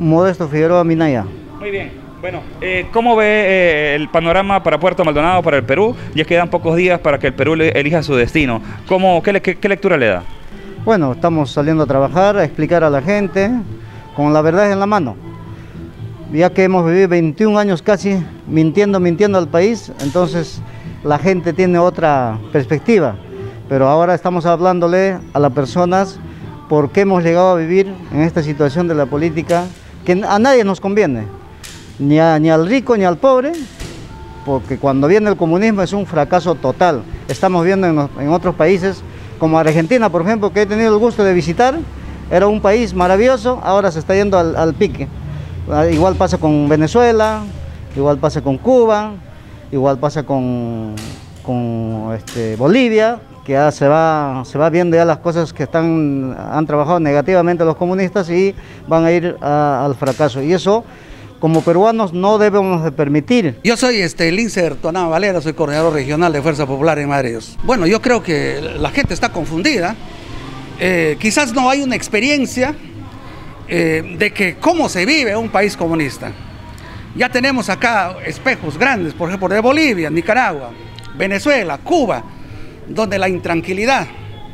Modesto Figueroa Minaya. Muy bien. Bueno, ¿cómo ve el panorama para Puerto Maldonado, para el Perú? Ya quedan pocos días para que el Perú elija su destino. ¿Qué lectura le da? Bueno, estamos saliendo a trabajar, a explicar a la gente, con la verdad en la mano. Ya que hemos vivido 21 años casi mintiendo al país, entonces la gente tiene otra perspectiva. Pero ahora estamos hablándole a las personas por qué hemos llegado a vivir en esta situación de la política, que a nadie nos conviene, ni al rico ni al pobre, porque cuando viene el comunismo es un fracaso total. Estamos viendo en otros países, como Argentina, por ejemplo, que he tenido el gusto de visitar, era un país maravilloso, ahora se está yendo al pique. Igual pasa con Venezuela, igual pasa con Cuba, igual pasa con Bolivia, que ya se va viendo ya las cosas que han trabajado negativamente los comunistas y van a ir al fracaso. Y eso, como peruanos, no debemos de permitir. Yo soy Lincer Tonao Valera, soy coordinador regional de Fuerza Popular en Madre de Dios. Bueno, yo creo que la gente está confundida. Quizás no hay una experiencia de que cómo se vive un país comunista. Ya tenemos acá espejos grandes, por ejemplo, de Bolivia, Nicaragua, Venezuela, Cuba, donde la intranquilidad,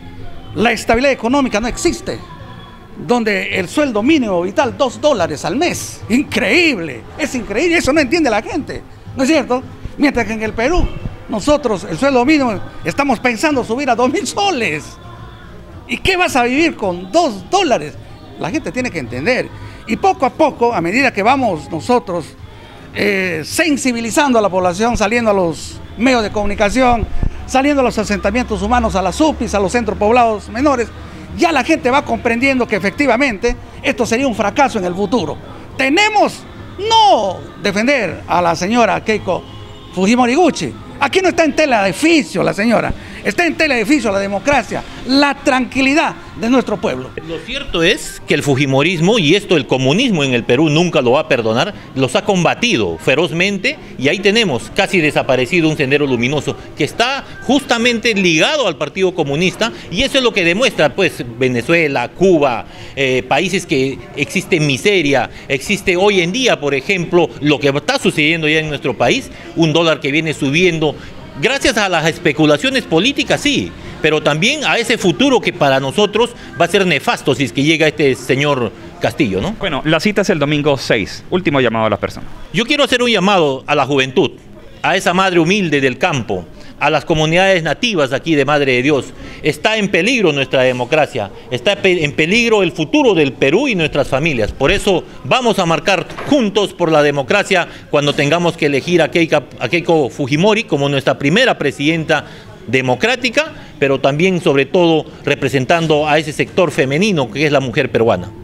la estabilidad económica no existe, donde el sueldo mínimo vital $2 al mes. Increíble, es increíble, eso no entiende la gente, ¿no es cierto? Mientras que en el Perú, nosotros el sueldo mínimo estamos pensando subir a 2.000 soles. ¿Y qué vas a vivir con $2? La gente tiene que entender. Y poco a poco, a medida que vamos nosotros sensibilizando a la población, saliendo a los medios de comunicación, saliendo a los asentamientos humanos, a las UPIs, a los centros poblados menores, ya la gente va comprendiendo que efectivamente esto sería un fracaso en el futuro. Tenemos no defender a la señora Keiko Fujimori Gucci. Aquí no está en tela de juicio la señora, está en tela de juicio la democracia, la tranquilidad de nuestro pueblo. Lo cierto es que el fujimorismo, y esto el comunismo en el Perú nunca lo va a perdonar, los ha combatido ferozmente, y ahí tenemos casi desaparecido un sendero luminoso que está justamente ligado al Partido Comunista, y eso es lo que demuestra pues Venezuela, Cuba, países que existe miseria, existe hoy en día, por ejemplo, lo que está sucediendo ya en nuestro país, un dólar que viene subiendo gracias a las especulaciones políticas, sí, pero también a ese futuro que para nosotros va a ser nefasto si es que llega este señor Castillo, ¿no? Bueno, la cita es el domingo 6, último llamado a las personas. Yo quiero hacer un llamado a la juventud, a esa madre humilde del campo, a las comunidades nativas aquí de Madre de Dios. Está en peligro nuestra democracia, está en peligro el futuro del Perú y nuestras familias. Por eso vamos a marcar juntos por la democracia cuando tengamos que elegir a Keiko Fujimori como nuestra primera presidenta democrática, pero también sobre todo representando a ese sector femenino que es la mujer peruana.